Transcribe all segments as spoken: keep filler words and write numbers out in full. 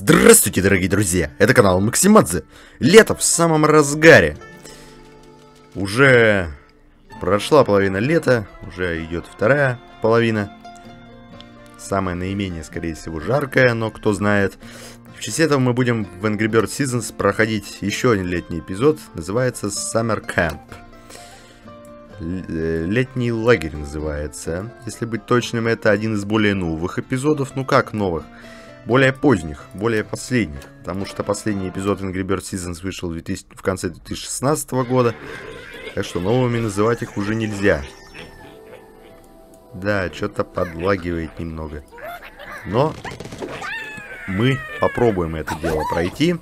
Здравствуйте, дорогие друзья! Это канал Максимадзе. Лето в самом разгаре. Уже прошла половина лета, уже идет вторая половина. Самая наименее, скорее всего, жаркая, но кто знает. В честь этого мы будем в Angry Birds Seasons проходить еще один летний эпизод. Называется Summer Camp. Летний лагерь называется. Если быть точным, это один из более новых эпизодов. Ну как новых? Более поздних, более последних. Потому что последний эпизод Angry Birds Seasons вышел в, две тысячи, в конце две тысячи шестнадцатого года. Так что новыми называть их уже нельзя. Да, что-то подлагивает немного. Но мы попробуем это дело пройти.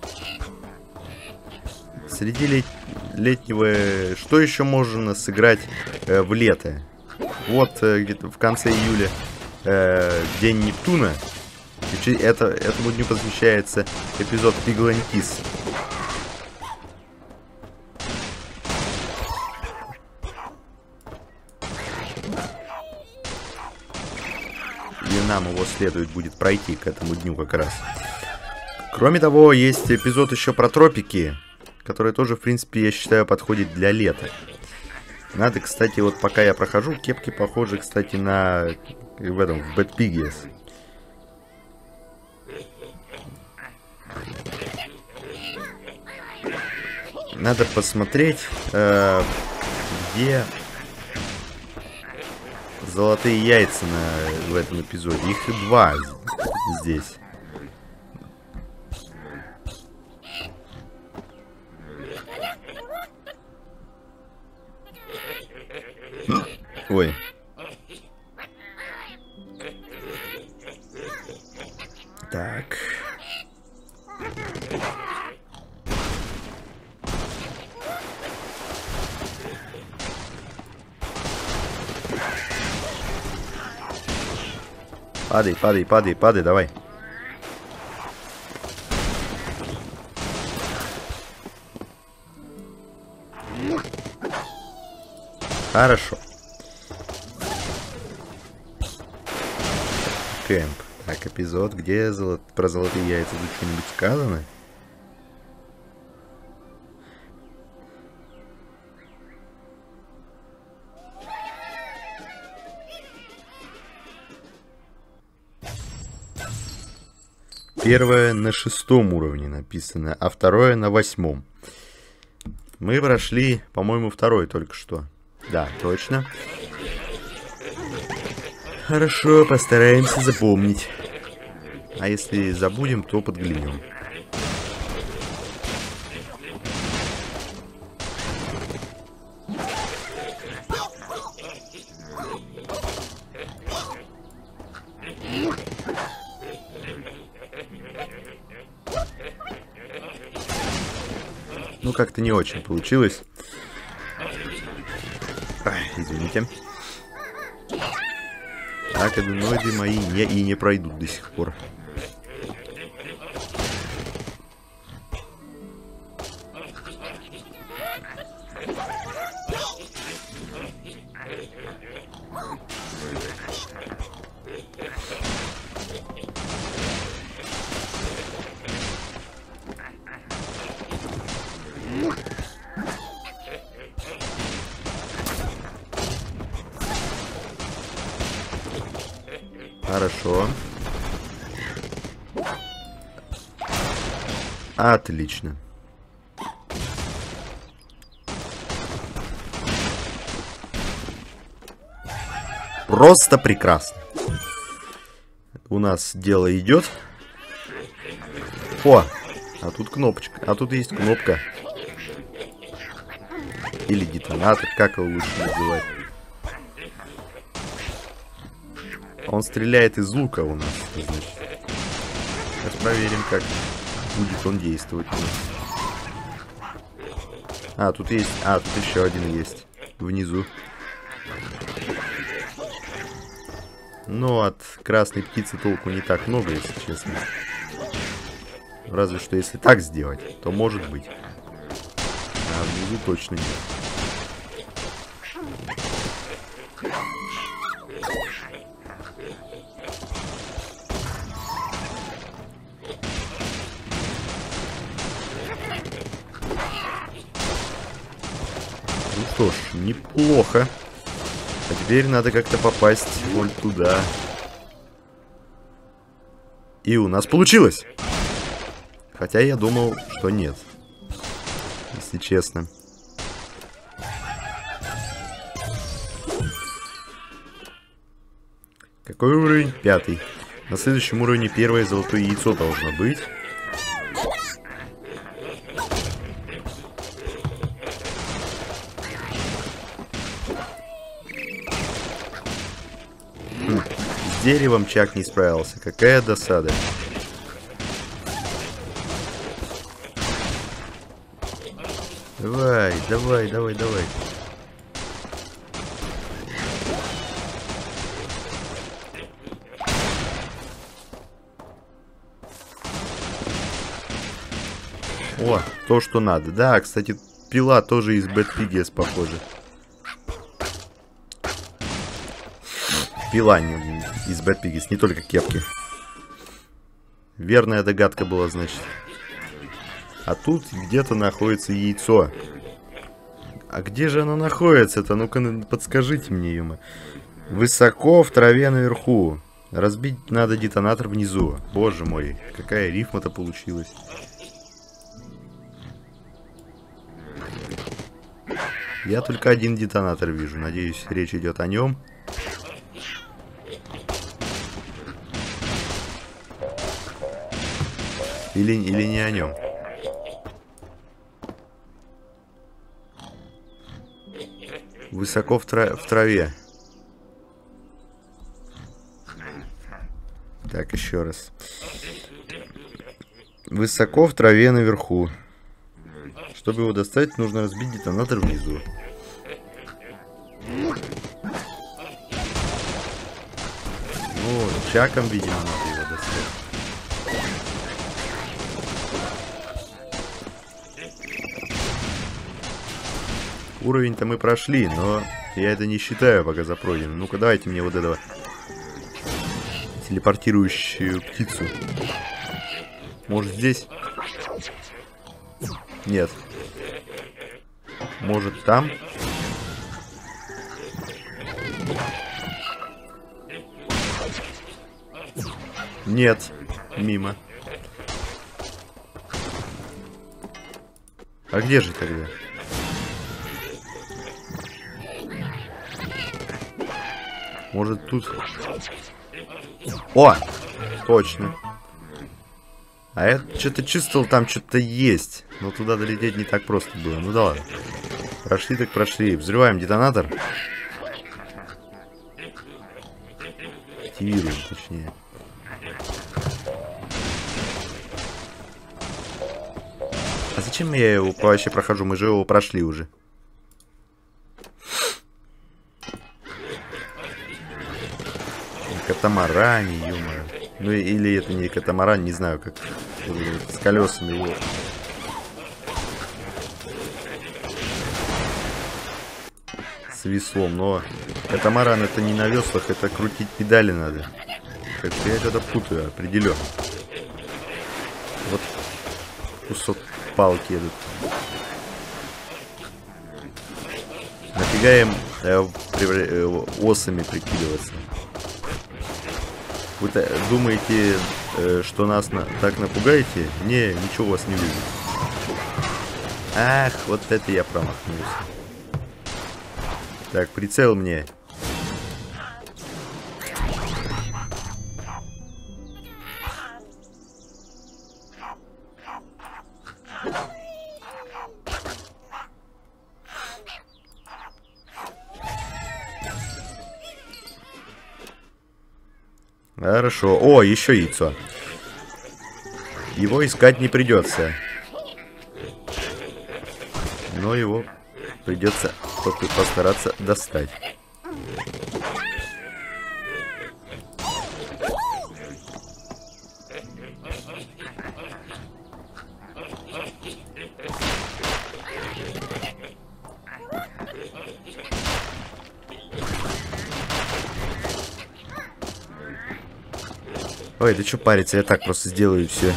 Среди лет... летнего... Что еще можно сыграть э, в лето? Вот э, где-то в конце июля э, День Нептуна. Это, этому дню посвящается эпизод Пиглантис. И нам его следует будет пройти к этому дню как раз. Кроме того, есть эпизод еще про тропики, который тоже, в принципе, я считаю, подходит для лета. Надо, кстати, вот пока я прохожу, кепки похожи, кстати, на... в этом, в Bad Piggies. Надо посмотреть, э, где золотые яйца на, в этом эпизоде. Их два здесь. Ой. Так. Падай, падай, падай, падай, давай. Хорошо. Кэмп. Так, эпизод, где золот... про золотые яйца тут что-нибудь сказано? Первое на шестом уровне написано, а второе на восьмом. Мы прошли, по-моему, второй только что. Да, точно. Хорошо, постараемся запомнить. А если забудем, то подглянем. Ну, как-то не очень получилось. Ай, извините. Так, аденоиды мои не, и не пройдут до сих пор. Хорошо. Отлично. Просто прекрасно. У нас дело идет. О, а тут кнопочка. А тут есть кнопка. Или детонатор, как его лучше называть. Он стреляет из лука у нас, значит. Сейчас проверим, как будет он действовать. А, тут есть... А, тут еще один есть. Внизу. Но от красной птицы толку не так много, если честно. Разве что если так сделать, то может быть. А внизу точно нет. Ну что ж, неплохо. А теперь надо как-то попасть вот туда. И у нас получилось! Хотя я думал, что нет. Если честно. Какой уровень? Пятый. На следующем уровне первое золотое яйцо должно быть. Хм. С деревом Чак не справился. Какая досада. Давай, давай, давай, давай. О, то, что надо. Да, кстати, пила тоже из Bad Piggies, похоже. Пила не, из Bad Piggies, не только кепки. Верная догадка была, значит. А тут где-то находится яйцо. А где же оно находится-то? Ну-ка, подскажите мне, Юма. Высоко в траве наверху. Разбить надо детонатор внизу. Боже мой, какая рифма-то получилась. Я только один детонатор вижу. Надеюсь, речь идет о нем. Или, или не о нем. Высоко в, тра в траве. Так, еще раз. Высоко в траве наверху. Чтобы его достать, нужно разбить детонатор внизу. Ну, Чаком, видимо, надо его достать. Уровень-то мы прошли, но я это не считаю пока за пройденным. Ну-ка, давайте мне вот этого телепортирующую птицу. Может, здесь? Нет. Может, там? Нет. Мимо. А где же тогда? Может, тут... О! Точно. А я что-то чувствовал, там что-то есть. Но туда долететь не так просто было. Ну да ладно. Прошли так прошли. Взрываем детонатор. Активируем, точнее. А зачем я его вообще прохожу? Мы же его прошли уже. Катамаране, юмор. Ну или это не катамаран, не знаю, как с колесами его. С веслом, но катамаран это не на веслах, это крутить педали надо. Как-то я что-то путаю, определенно. Вот кусок палки этот. Нафига им э, э, осами прикидываться? Вы думаете, э, что нас на так напугаете? Не, ничего у вас не выйдет. Ах, вот это я промахнулся. Так, прицел мне. Хорошо. О, еще яйцо. Его искать не придется. Но его придется постараться достать. Ой, да что париться, я так просто сделаю все.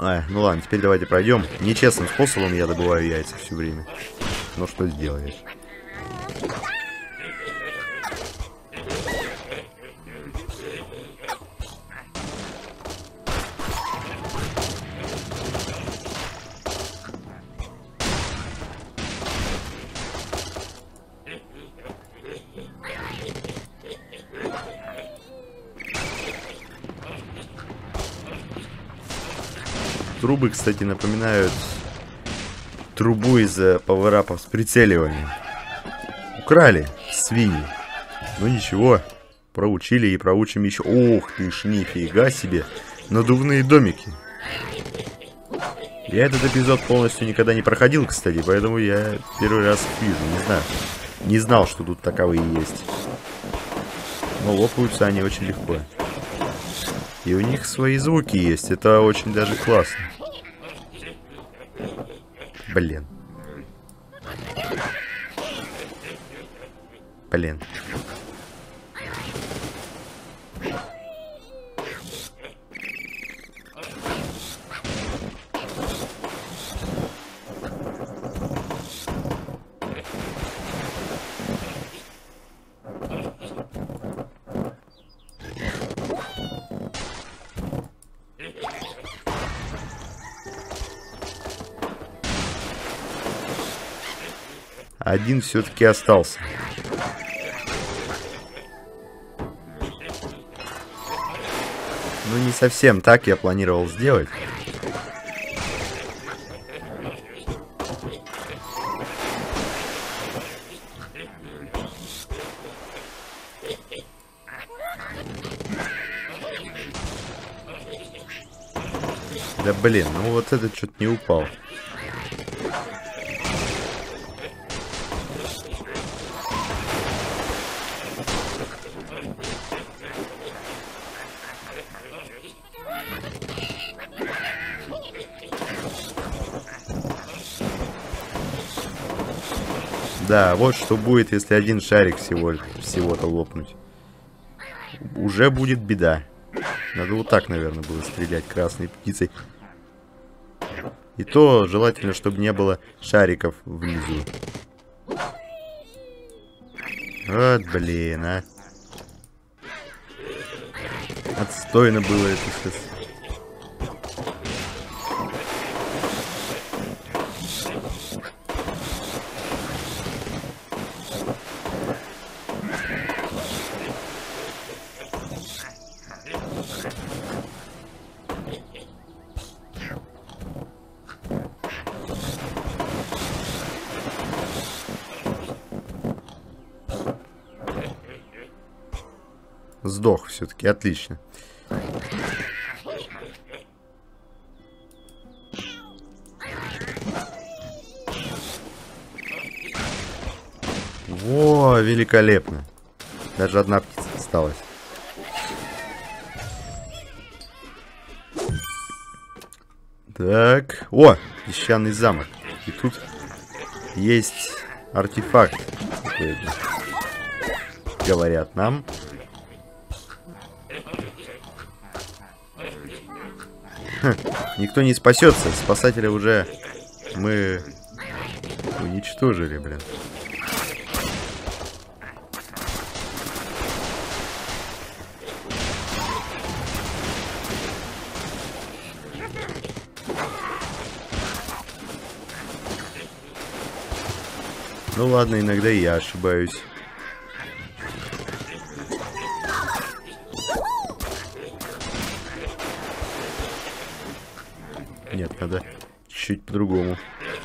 А, ну ладно, теперь давайте пройдем. Нечестным способом я добываю яйца все время. Но что сделаешь? Трубы, кстати, напоминают трубу из пауэрапов с прицеливанием. Украли свиньи. Ну ничего, проучили и проучим еще. Ух ты ж, нифига себе. Надувные домики. Я этот эпизод полностью никогда не проходил, кстати, поэтому я первый раз вижу, не знаю. Не знал, что тут таковые есть. Но лопаются они очень легко. И у них свои звуки есть, это очень даже классно. Блин. Блин. Один все-таки остался. Ну, не совсем так я планировал сделать. Да блин, ну вот этот что-то не упал. Да, вот что будет, если один шарик всего, всего-то лопнуть. Уже будет беда. Надо вот так, наверное, было стрелять красной птицей. И то желательно, чтобы не было шариков внизу. Вот, блин, а. Отстойно было это сейчас. Сдох все-таки, отлично. Во, великолепно. Даже одна птица осталась. Так, о, песчаный замок. И тут есть артефакт, говорят нам. Никто не спасется. Спасателя уже мы уничтожили, блин. Ну ладно, иногда и я ошибаюсь. Нет, надо чуть-чуть по-другому.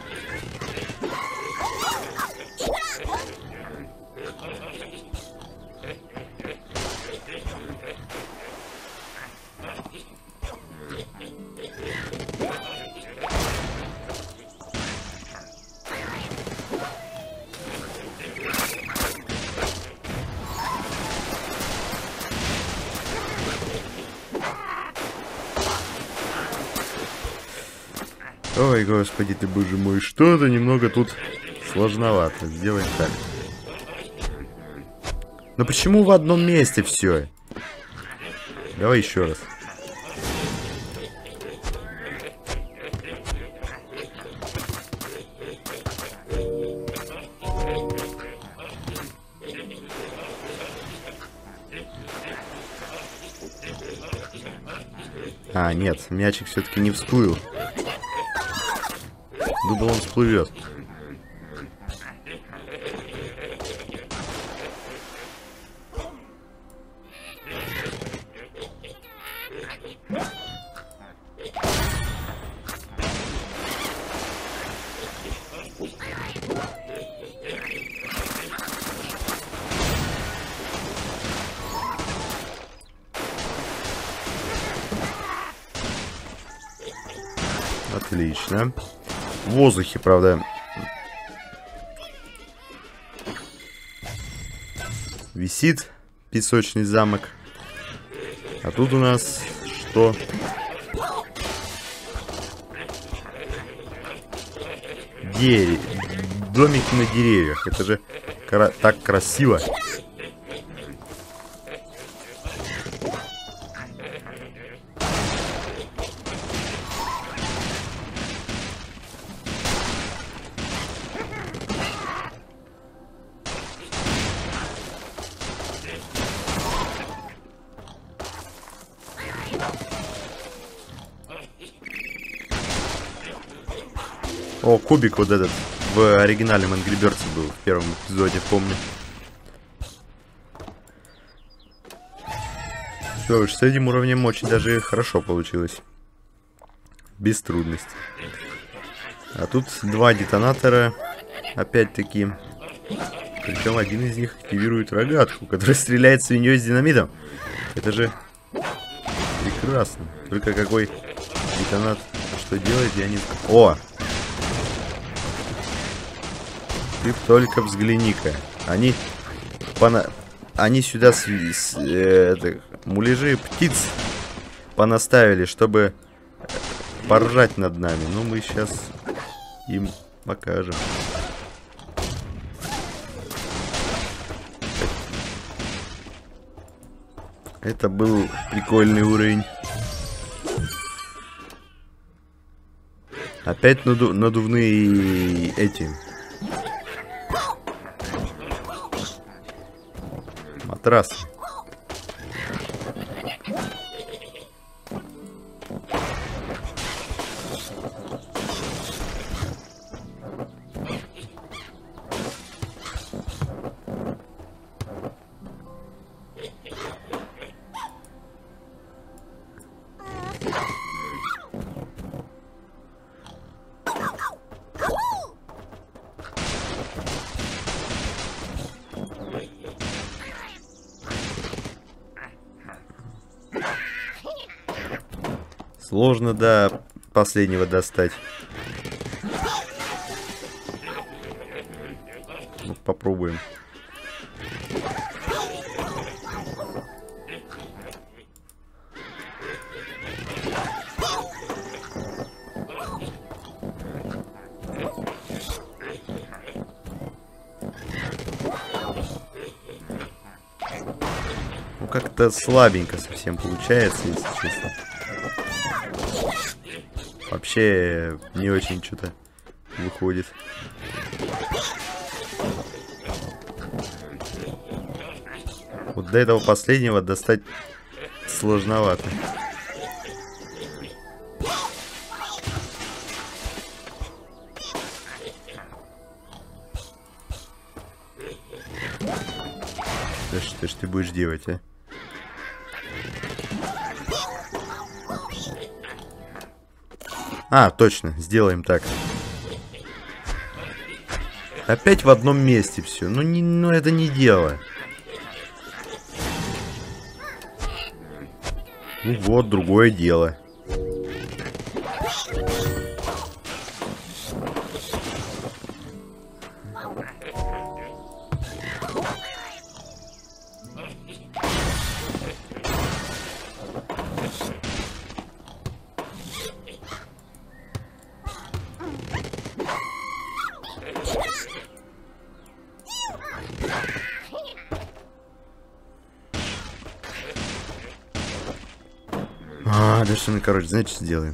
Ой, господи ты, боже мой, что-то немного тут сложновато. Сделаем так. Но почему в одном месте все? Давай еще раз. А, нет, мячик все-таки не всплыл. Думал, он всплывет. Отлично. В воздухе, правда, висит песочный замок. А тут у нас что? Деревья. Домики на деревьях. Это же кра- так красиво. О, кубик вот этот в оригинальном Angry Birds был в первом эпизоде, помню. Что ж, с этим уровнем очень даже хорошо получилось. Без трудностей. А тут два детонатора. Опять-таки. Причем один из них активирует рогатку, которая стреляет свиньей с динамитом. Это же прекрасно. Только какой детонат что делает, я не знаю. О! Ты только взгляни-ка. Они пона... Они сюда с... С... Э, это... муляжи птиц понаставили, чтобы поржать над нами. Ну, мы сейчас им покажем. Это был прикольный уровень. Опять наду... надувные эти... матрасы. Сложно до последнего достать. Ну, попробуем. Ну, как-то слабенько совсем получается, если честно. Вообще не очень что-то выходит. Вот до этого последнего достать сложновато. Да что ж ты будешь делать, а? А, точно, сделаем так. Опять в одном месте все. Ну, не, ну это не дело. Ну вот, другое дело. А, да что мы, короче, знаете, что сделаем?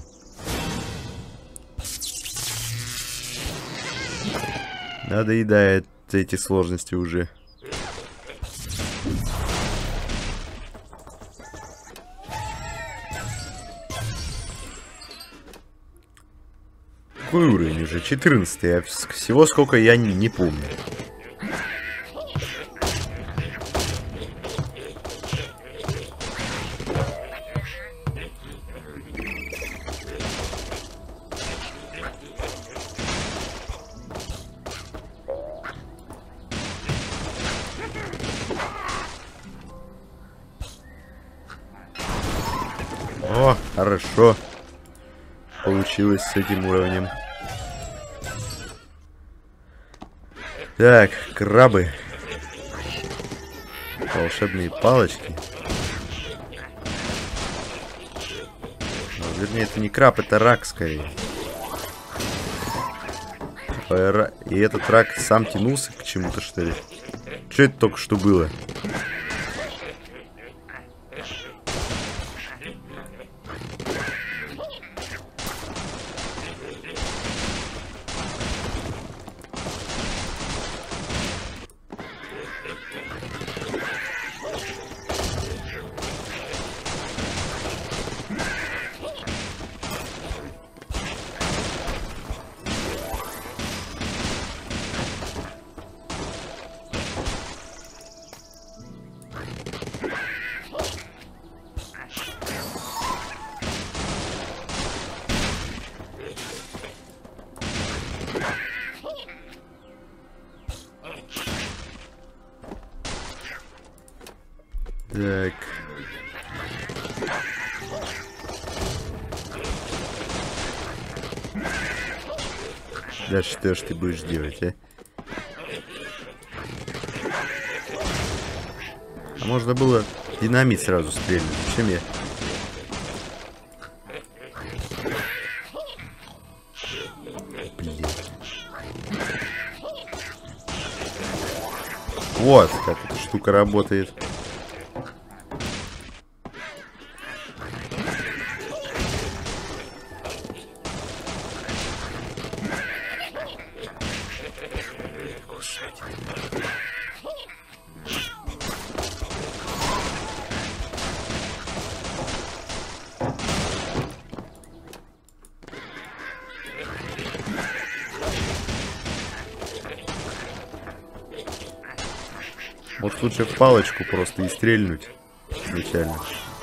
Надоедает эти сложности уже. какой уровень уже? четырнадцатый. А всего сколько я не, не помню. О, хорошо. Получилось с этим уровнем. Так, крабы. Волшебные палочки. Ну, вернее, это не краб, это рак скорее. И этот рак сам тянулся к чему-то, что ли? Что это только что было? Так. Да что ж ты будешь делать, а? А можно было динамит сразу стрельнуть. Зачем я? Блин. Вот как эта штука работает. Может, лучше в палочку просто и стрельнуть изначально.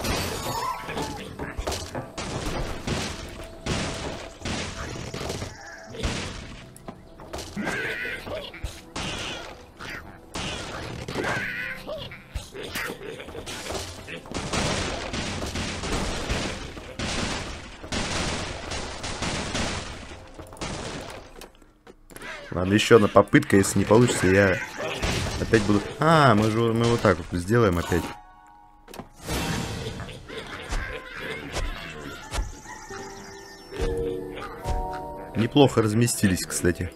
Ладно, еще одна попытка, если не получится, я опять буду... А, мы же мы вот так вот сделаем опять. Неплохо разместились, кстати.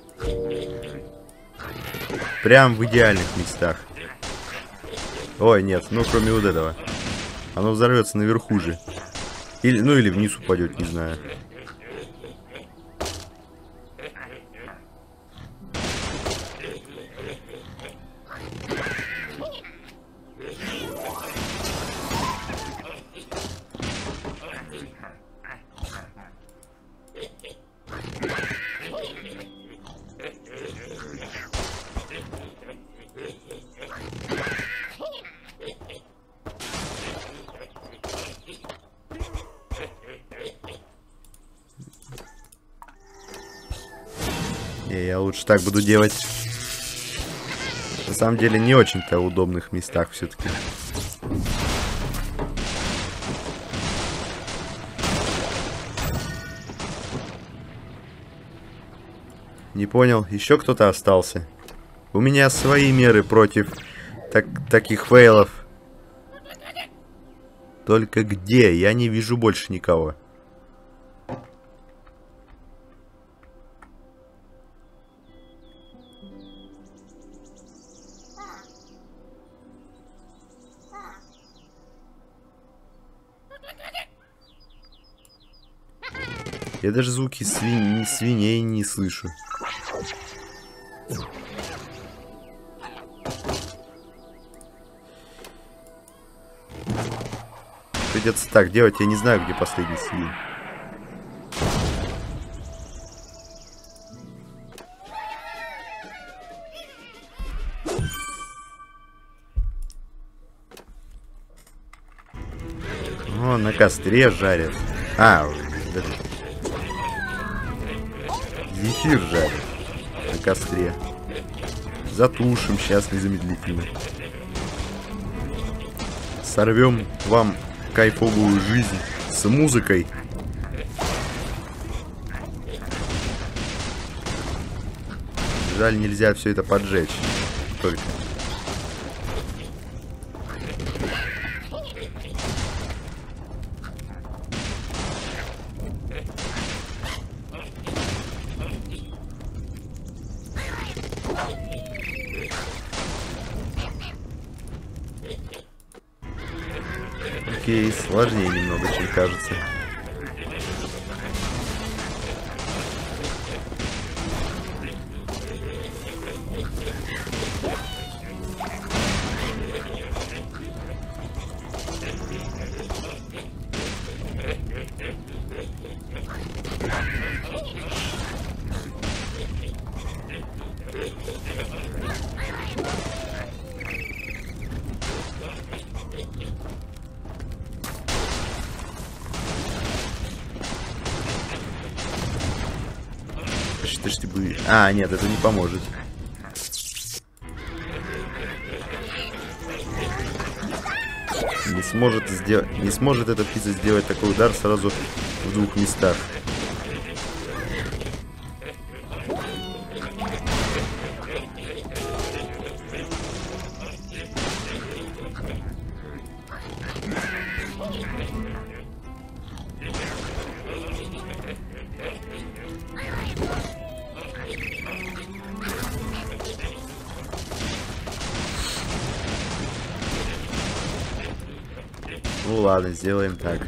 Прям в идеальных местах. Ой, нет, ну кроме вот этого. Оно взорвется наверху же. Или, ну или вниз упадет, не знаю. Я лучше так буду делать. На самом деле не очень-то в удобных местах все-таки. Не понял, еще кто-то остался. У меня свои меры против так, таких фейлов. Только где? Я не вижу больше никого. Я даже звуки свинь... свиней не слышу. Придется так делать, я не знаю, где последний свинь. О, на костре жарят. А, это... зефир жарят на костре. Затушим сейчас незамедлительно. Сорвем вам кайфовую жизнь с музыкой. Жаль, нельзя все это поджечь. Только. Окей, сложнее немного, чем кажется. Что ж ты будешь... А, нет, это не поможет. Не сможет сделать... Не сможет эта птица сделать такой удар сразу в двух местах. Ну ладно, сделаем так.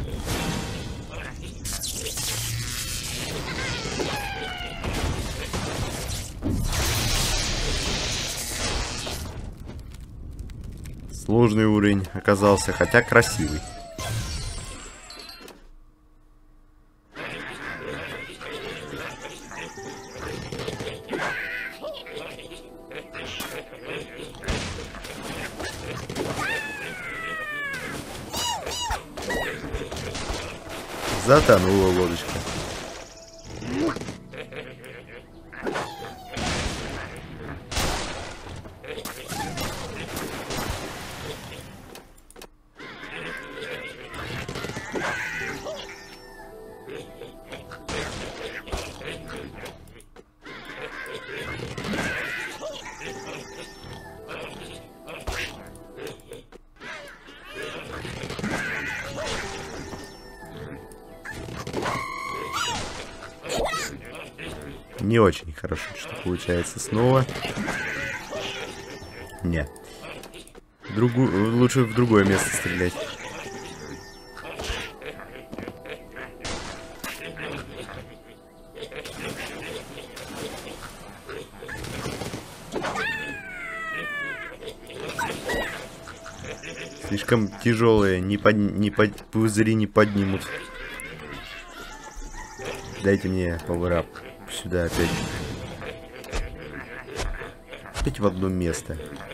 Сложный уровень оказался, хотя красивый. Затонула лодочка. Не очень хорошо, что получается снова. Нет. Другу... Лучше в другое место стрелять. Слишком тяжелые, не под... не под... пузыри не поднимут. Дайте мне пауэрап. Сюда опять. Опять в одно место.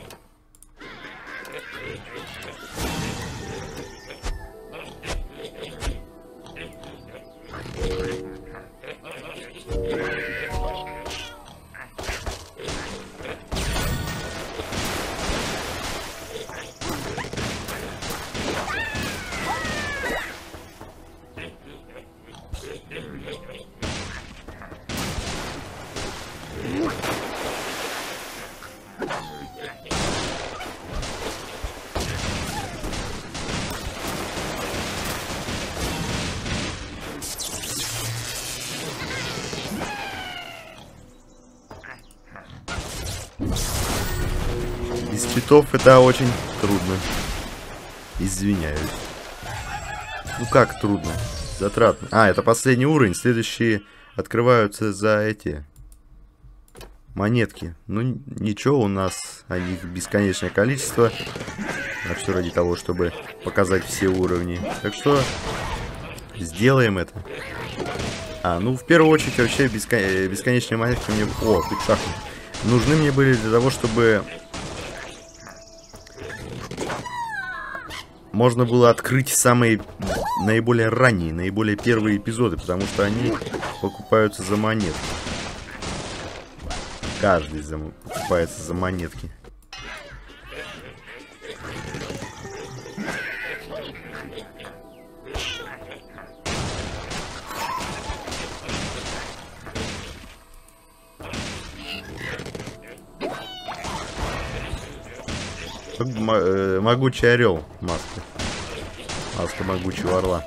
Без цветов это очень трудно. Извиняюсь. Ну как трудно? Затратно. А, это последний уровень. Следующие открываются за эти монетки. Ну ничего, у нас о них бесконечное количество. А все ради того, чтобы показать все уровни. Так что сделаем это. А, ну в первую очередь вообще бескон... бесконечные монетки мне... О, тут шахматы. Нужны мне были для того, чтобы можно было открыть самые наиболее ранние, наиболее первые эпизоды, потому что они покупаются за монетки. Каждый за... покупается за монетки. Могучий орел, маска. Маска могучего орла.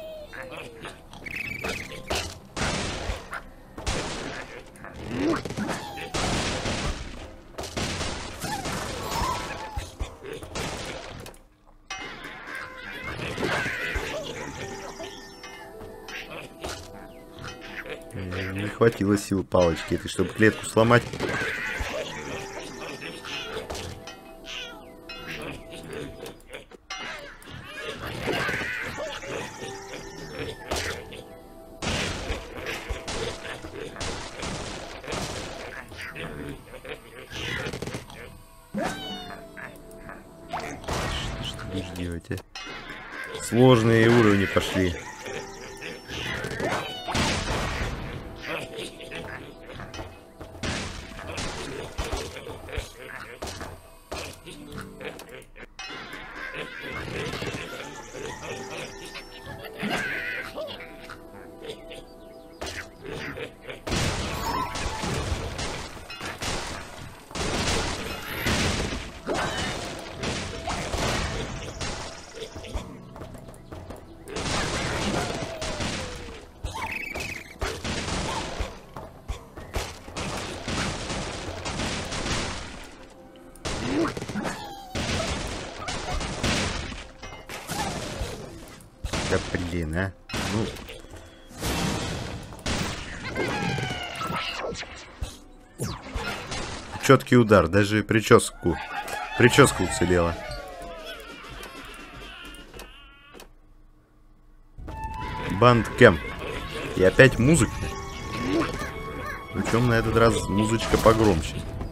Не хватило сил палочки этой, чтобы клетку сломать. Что будешь делать, а? Сложные уровни пошли. Да блин, а? Ну. Четкий удар, даже прическу. Прическа уцелела. Бандкэмп. И опять музыка. Причем на этот раз музычка погромче.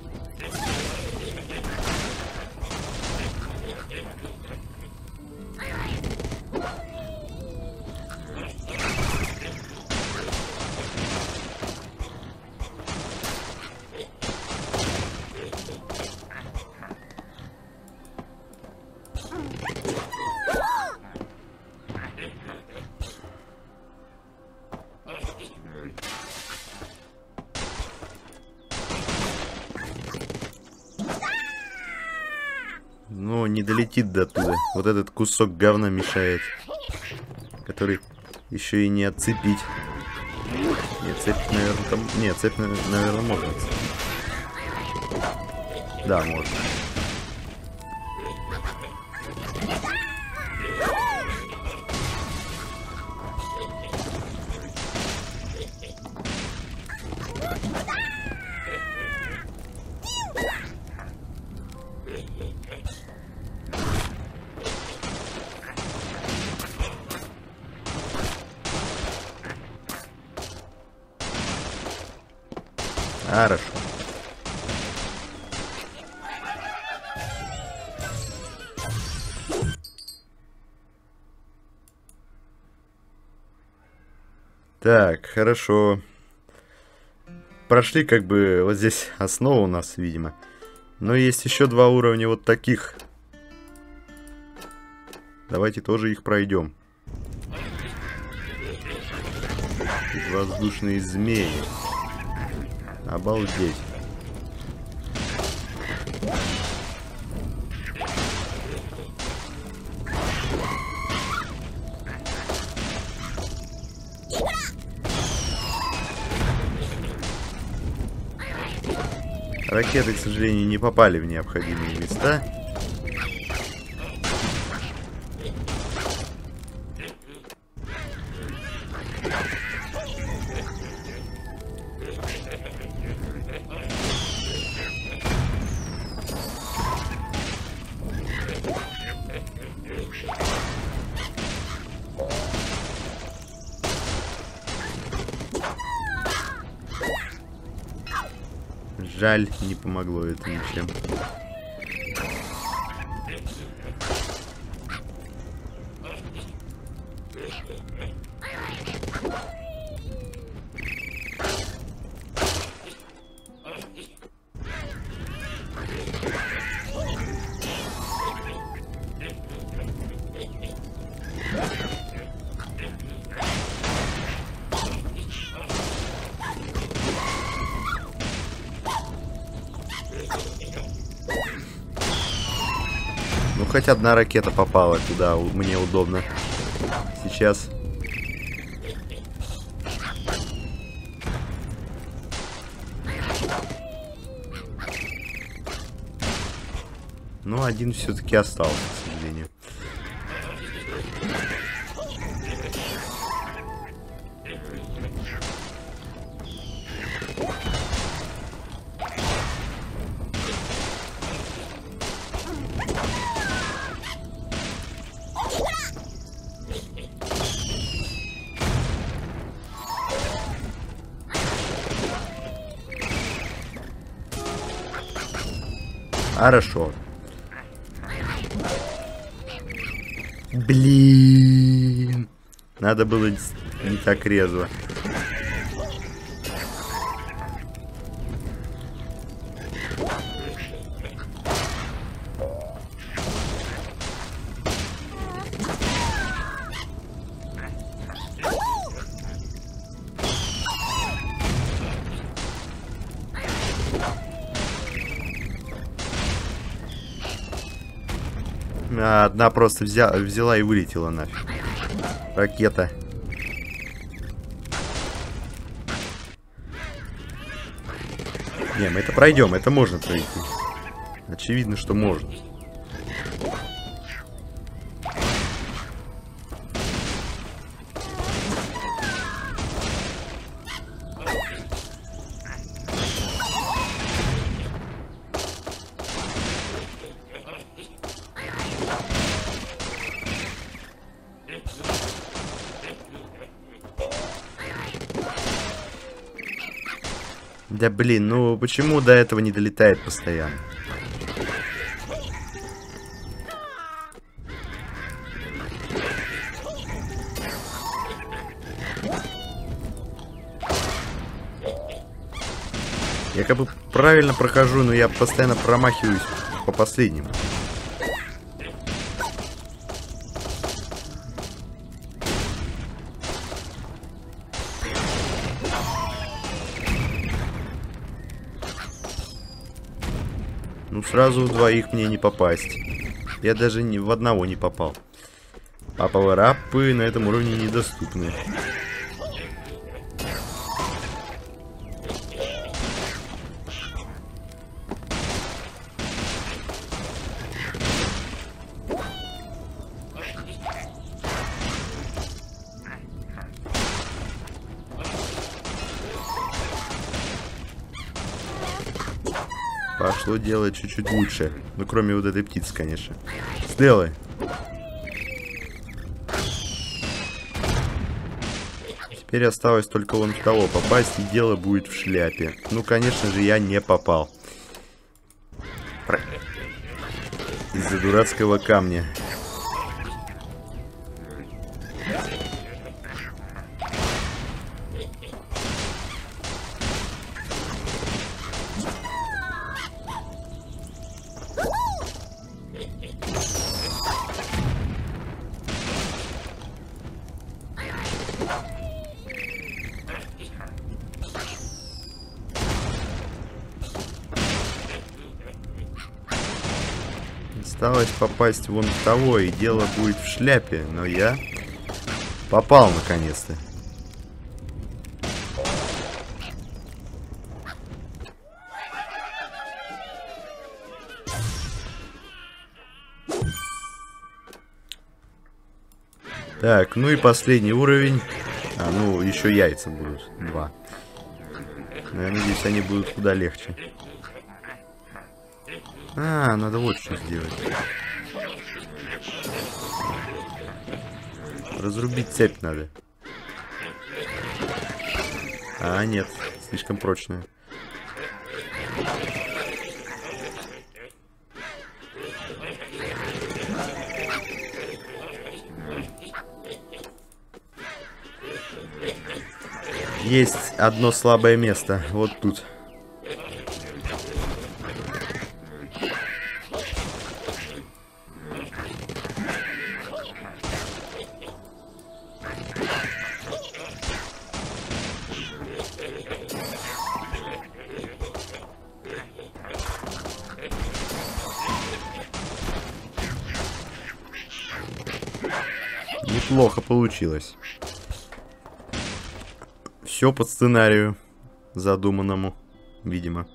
Но не долетит до туда. Вот этот кусок говна мешает. Который еще и не отцепить. Нет, цепь, наверное, там... Нет, цепь, наверное, можно отцепить. Да, можно. Хорошо. Так, хорошо. Прошли как бы вот здесь основа у нас, видимо. Но есть еще два уровня вот таких. Давайте тоже их пройдем. Воздушные змеи. Обалдеть. Ракеты, к сожалению, не попали в необходимые места. Жаль, не помогло это ничем. Ну, хоть одна ракета попала туда, мне удобно. Сейчас. Ну, один все-таки остался, к сожалению. Хорошо. Блин. Надо было не так резво. Одна просто взяла, взяла и вылетела нафиг. Ракета. Не, мы это пройдем, это можно пройти. Очевидно, что можно. Да блин, ну почему до этого не долетает постоянно? Я как бы правильно прохожу, но я постоянно промахиваюсь по последнему. Ну, сразу в двоих мне не попасть. Я даже ни в одного не попал. А пауэрапы на этом уровне недоступны. Пошло делать чуть-чуть лучше. Ну, кроме вот этой птицы, конечно. Сделай. Теперь осталось только вон в того попасть, и дело будет в шляпе. Ну, конечно же, я не попал. Про... Из-за дурацкого камня. Осталось попасть вон в того, и дело будет в шляпе. Но я попал наконец-то. Так, ну и последний уровень. А, ну, еще яйца будут. Два. Но я надеюсь, они будут куда легче. А, надо вот что сделать. Разрубить цепь надо. А, нет, слишком прочная. Есть одно слабое место. Вот тут. Неплохо получилось. Все по сценарию задуманному, видимо.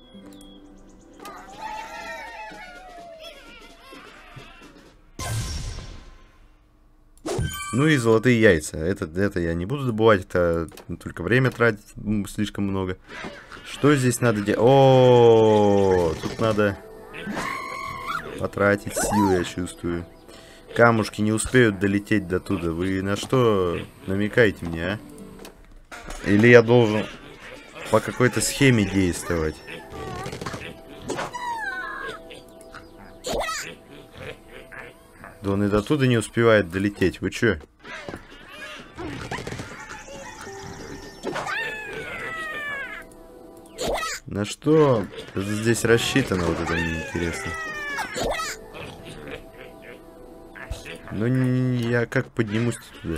Ну и золотые яйца. Это, это я не буду добывать, это только время тратить слишком много. Что здесь надо делать? О, тут надо потратить силы, я чувствую. Камушки не успеют долететь до туда. Вы на что намекаете мне, а? Или я должен по какой-то схеме действовать? Да он и до туда не успевает долететь. Вы чё? На что здесь рассчитано, вот это мне интересно. Ну, я как поднимусь туда?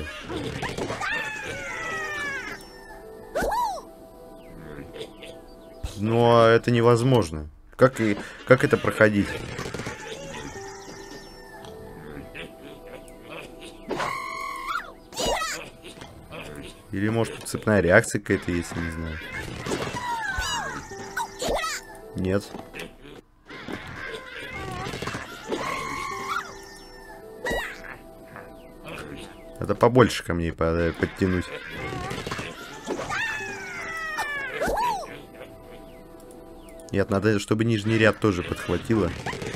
Но это невозможно. Как, и, как это проходить? Или может тут цепная реакция какая-то есть, я не знаю. Нет. Это побольше камней подтянуть. Нет, надо, чтобы нижний ряд тоже подхватило.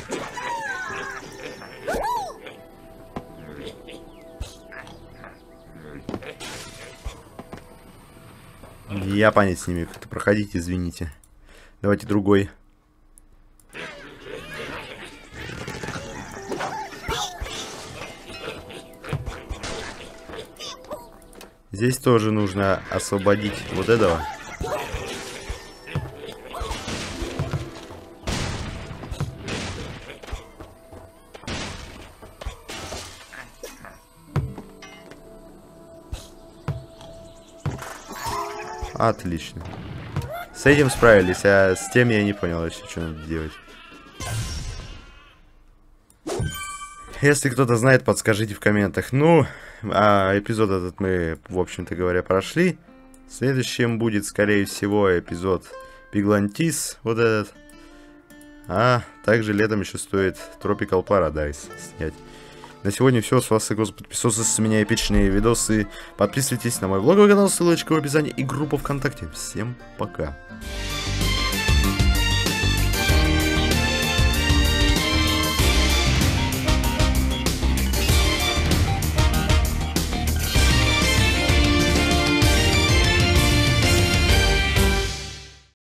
Я понять не имею, как это проходить, извините. Давайте другой. Здесь тоже нужно освободить вот этого. Отлично. С этим справились, а с тем я не понял еще, что надо делать. Если кто-то знает, подскажите в комментах. Ну, а эпизод этот мы, в общем-то говоря, прошли. Следующим будет, скорее всего, эпизод Пиглантис, вот этот. А также летом еще стоит Tropical Paradise снять. На сегодня все. С вас, Господи, подписывайтесь с меня эпичные видосы. Подписывайтесь на мой блоговый канал, ссылочка в описании и группу ВКонтакте. Всем пока.